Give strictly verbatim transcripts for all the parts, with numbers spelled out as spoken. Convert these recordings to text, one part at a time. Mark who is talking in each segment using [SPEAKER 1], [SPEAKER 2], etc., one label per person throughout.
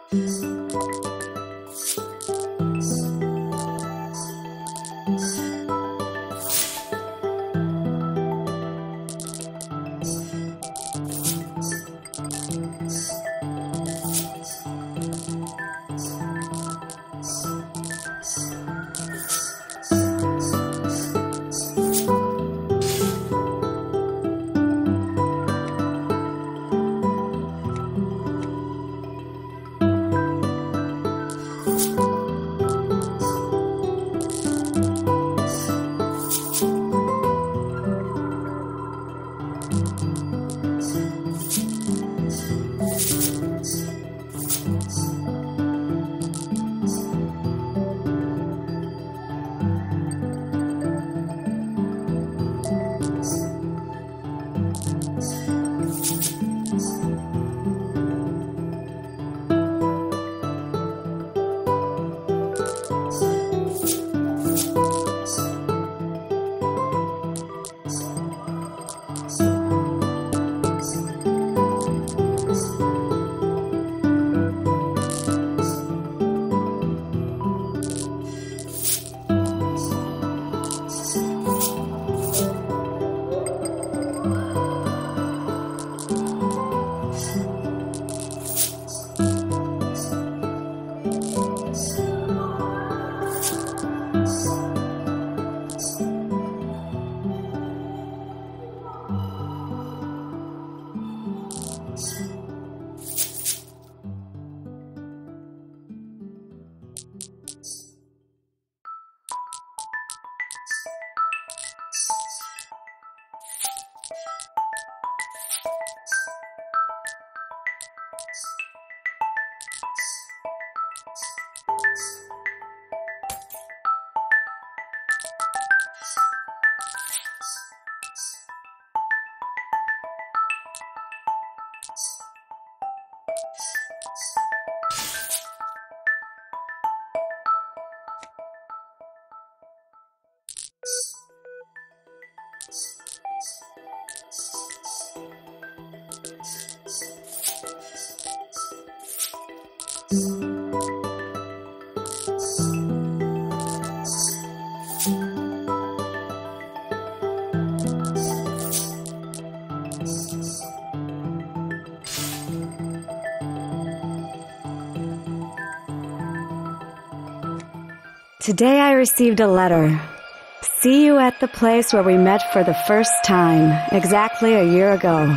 [SPEAKER 1] Today I received a letter. See you at the place where we met for the first time, exactly a year ago.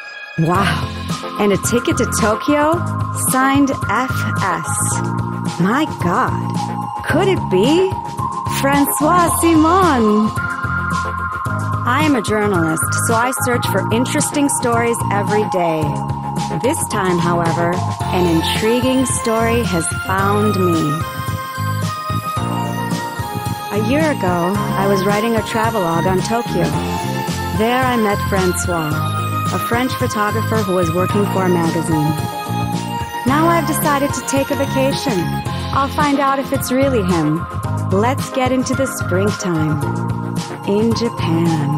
[SPEAKER 1] Wow, and a ticket to Tokyo? Signed F S. My God, could it be? Francois Simon! I am a journalist, so I search for interesting stories every day. This time, however, an intriguing story has found me. A year ago, I was writing a travelogue on Tokyo. There I met Francois, a French photographer who was working for a magazine. Now I've decided to take a vacation. I'll find out if it's really him. Let's get into the springtime in Japan.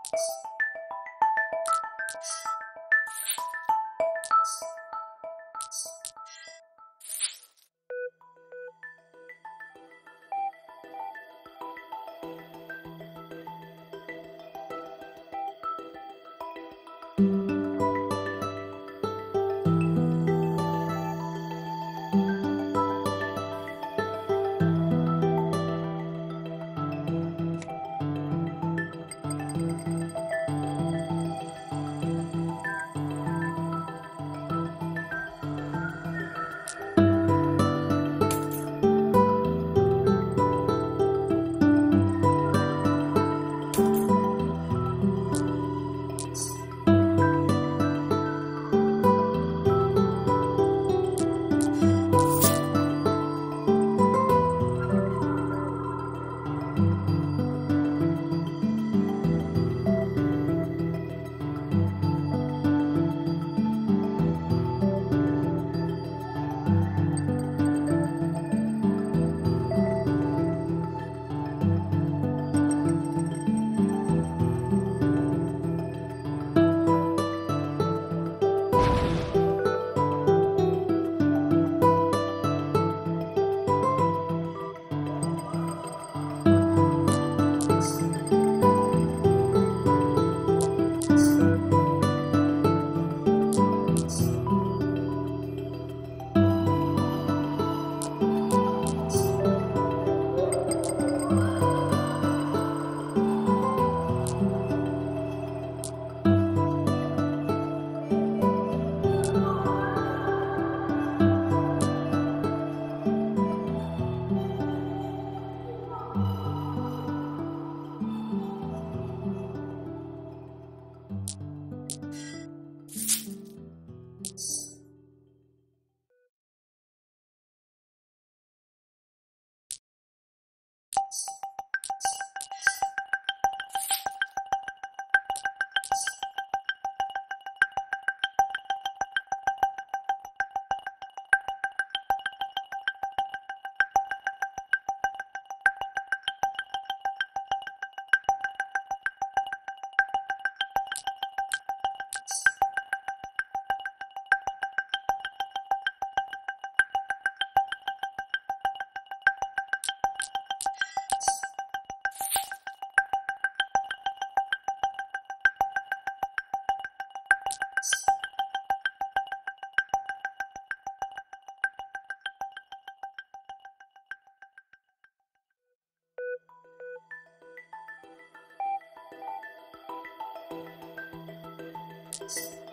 [SPEAKER 2] Thanks.